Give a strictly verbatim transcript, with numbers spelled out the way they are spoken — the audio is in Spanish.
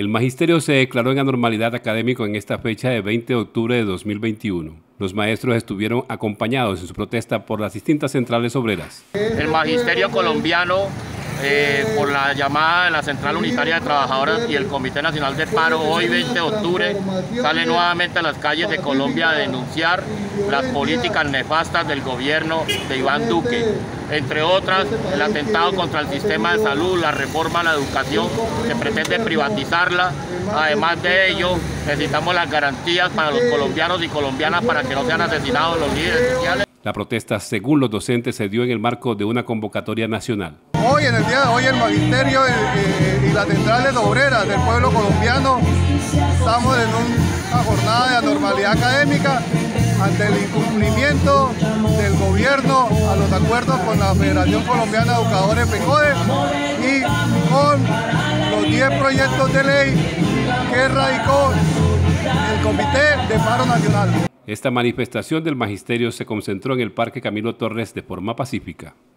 El magisterio se declaró en anormalidad académico en esta fecha de veinte de octubre de dos mil veintiuno. Los maestros estuvieron acompañados en su protesta por las distintas centrales obreras. El magisterio colombiano, eh, por la llamada de la Central Unitaria de Trabajadoras y el Comité Nacional de Paro, hoy veinte de octubre, sale nuevamente a las calles de Colombia a denunciar las políticas nefastas del gobierno de Iván Duque. Entre otras, el atentado contra el sistema de salud, la reforma a la educación, que pretende privatizarla. Además de ello, necesitamos las garantías para los colombianos y colombianas para que no sean asesinados los líderes sociales. La protesta, según los docentes, se dio en el marco de una convocatoria nacional. Hoy, en el día de hoy, el magisterio y, y, y las centrales obreras del pueblo colombiano estamos en una jornada de anormalidad académica ante el incumplimiento del gobierno a los acuerdos con la Federación Colombiana de Educadores FECODE y con los diez proyectos de ley que radicó el Comité de Paro Nacional. Esta manifestación del magisterio se concentró en el Parque Camilo Torres de forma pacífica.